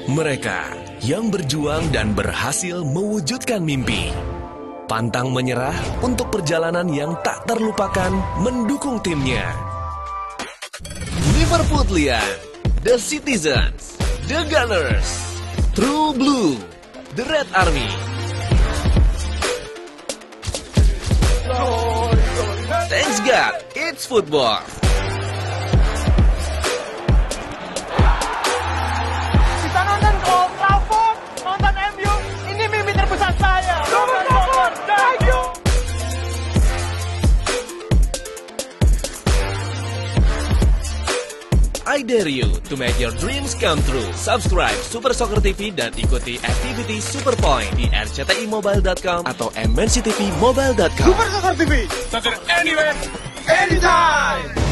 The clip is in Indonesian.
Mereka yang berjuang dan berhasil mewujudkan mimpi. Pantang menyerah untuk perjalanan yang tak terlupakan mendukung timnya. Liverpoolian, The Citizens, The Gunners, True Blue, The Red Army. Thanks God, it's football. Kita nonton ke Old Trafford, nonton MU, ini mimpi terbesar saya. Thank you. I dare you to make your dreams come true. Subscribe Super Soccer TV dan ikuti aktiviti Superpoint di rctimobile.com atau mnctvmobile.com. Super Soccer TV, soccer anywhere, anytime.